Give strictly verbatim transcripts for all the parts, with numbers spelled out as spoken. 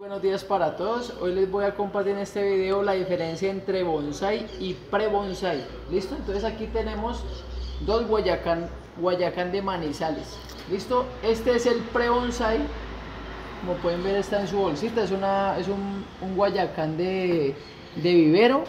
Buenos días para todos. Hoy les voy a compartir en este video la diferencia entre bonsai y pre-bonsai. ¿Listo? Entonces aquí tenemos dos guayacán, guayacán de Manizales. ¿Listo? Este es el pre-bonsai. Como pueden ver está en su bolsita. Es, una, es un, un guayacán de, de vivero.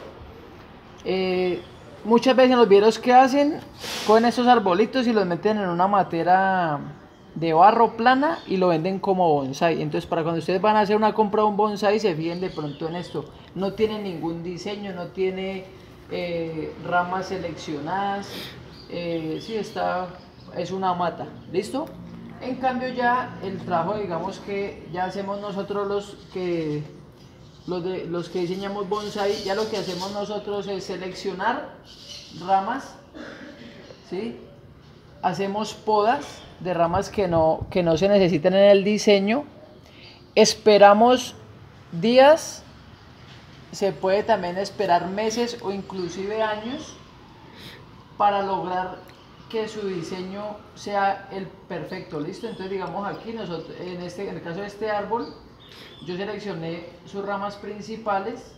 Eh, muchas veces en los viveros que hacen, cogen estos arbolitos y los meten en una matera de barro plana y lo venden como bonsai. Entonces para cuando ustedes van a hacer una compra de un bonsai, se fijen de pronto en esto. No tiene ningún diseño, no tiene eh, ramas seleccionadas. Eh, sí, está, es una mata. ¿Listo? En cambio ya el trabajo, digamos que ya hacemos nosotros los que los, de, los que diseñamos bonsai, ya lo que hacemos nosotros es seleccionar ramas, ¿sí? Hacemos podas de ramas que no, que no se necesitan en el diseño, esperamos días, se puede también esperar meses o inclusive años para lograr que su diseño sea el perfecto. ¿Listo? Entonces digamos aquí nosotros, en, este, en el caso de este árbol, yo seleccioné sus ramas principales,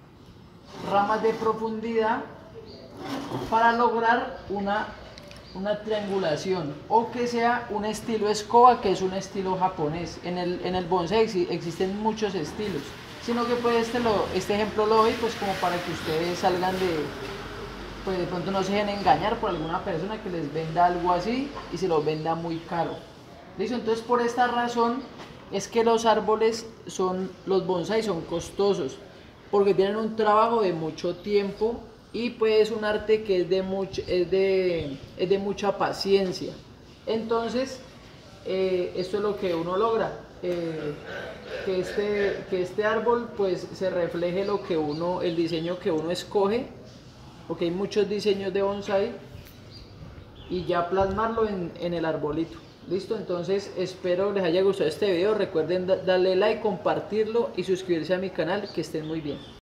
ramas de profundidad, para lograr una, una triangulación o que sea un estilo escoba, que es un estilo japonés. En el, en el bonsai existen muchos estilos, sino que pues este, lo, este ejemplo lo doy pues como para que ustedes salgan de, pues de pronto no se dejen engañar por alguna persona que les venda algo así y se lo venda muy caro. ¿Listo? Entonces por esta razón es que los árboles son, los bonsai son costosos, porque tienen un trabajo de mucho tiempo y pues es un arte que es de, much, es de, es de mucha paciencia. Entonces eh, esto es lo que uno logra, eh, que, este, que este árbol pues se refleje lo que uno, el diseño que uno escoge, porque hay muchos diseños de bonsai, y ya plasmarlo en, en el arbolito. ¿Listo? Entonces espero les haya gustado este video. Recuerden darle like, compartirlo y suscribirse a mi canal. Que estén muy bien.